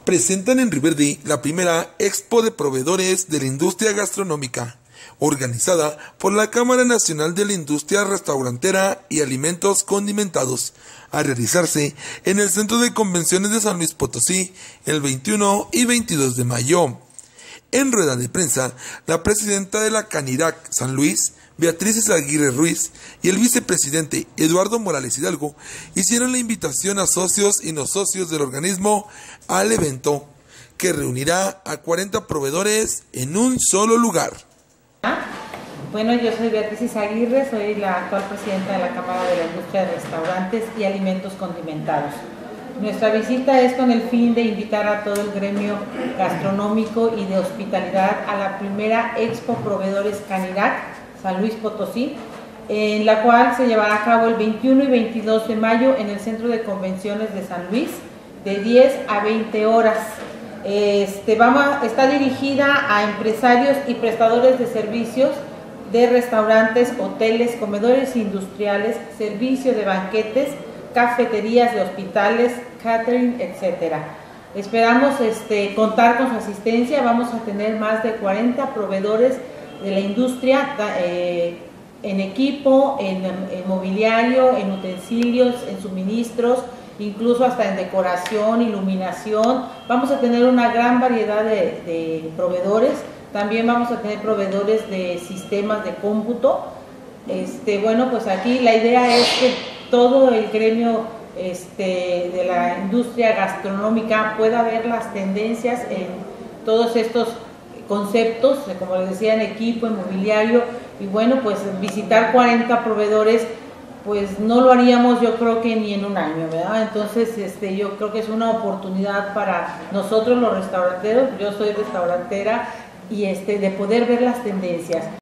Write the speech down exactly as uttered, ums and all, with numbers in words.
presentan en Riverde la primera Expo de Proveedores de la Industria Gastronómica, organizada por la Cámara Nacional de la Industria Restaurantera y Alimentos Condimentados, a realizarse en el Centro de Convenciones de San Luis Potosí el veintiuno y veintidós de mayo. En rueda de prensa, la presidenta de la Canirac San Luis, Beatriz Aguirre Ruiz, y el vicepresidente Eduardo Morales Hidalgo hicieron la invitación a socios y no socios del organismo al evento, que reunirá a cuarenta proveedores en un solo lugar. Bueno, yo soy Beatriz Aguirre, soy la actual presidenta de la Cámara de la Industria de Restaurantes y Alimentos Condimentados. Nuestra visita es con el fin de invitar a todo el gremio gastronómico y de hospitalidad a la primera Expo Proveedores Canirac San Luis Potosí, en la cual se llevará a cabo el veintiuno y veintidós de mayo en el Centro de Convenciones de San Luis, de diez a veinte horas. Este, vamos, está dirigida a empresarios y prestadores de servicios de restaurantes, hoteles, comedores industriales, servicio de banquetes, cafeterías de hospitales, catering, etcétera. Esperamos este, contar con su asistencia. Vamos a tener más de cuarenta proveedores de la industria eh, en equipo, en, en mobiliario, en utensilios, en suministros, incluso hasta en decoración, iluminación. Vamos a tener una gran variedad de, de proveedores. También vamos a tener proveedores de sistemas de cómputo. Este, bueno, pues aquí la idea es que todo el gremio este, de la industria gastronómica pueda ver las tendencias en todos estos conceptos, como les decía, en equipo, en mobiliario, y bueno, pues visitar cuarenta proveedores, pues no lo haríamos yo creo que ni en un año, ¿verdad? Entonces este, yo creo que es una oportunidad para nosotros los restauranteros, yo soy restaurantera, y este, de poder ver las tendencias.